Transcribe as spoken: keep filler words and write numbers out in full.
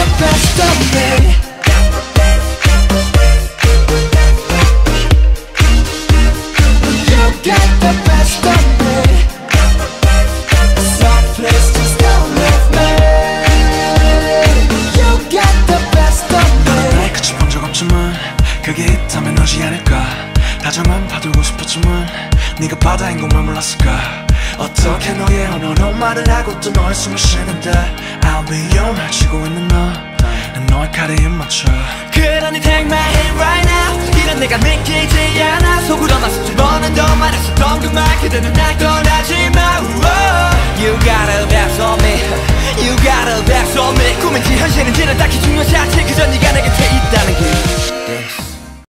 the best of me. You got the best of me. So please just don't leave me. You got the best of me. 날 그치 본 적 없지만 그게 있다면 너지 않을까. 다정한 봐두고 싶었지만 네가 바다인 것만 몰랐을까. 어떻게 너의 언어로 말을 하고 또 너의 숨을 쉬는데 I'll be your 말 치고 있는 너 난 너의 칼에 입 맞춰. 그러니 take my hand right now. 이런 내가 믿기지 않아. 속으로만 수천 번은 더 말했었던 그 말 그대는 날 떠나지 마. You got a best on me. You got a best on me. 꿈인지 현실인지는 딱히 중요치 않지. 그저 네가 내게